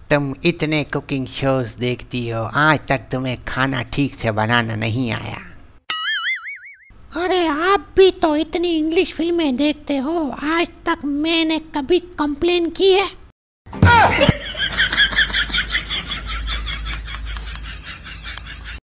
तुम इतने cooking shows देखती हो, आज तक तुम्हें खाना ठीक से बनाना नहीं आया। अरे आप भी तो इतनी इंग्लिश फिल्में देखते हो, आज तक मैंने कभी कंप्लेन की है?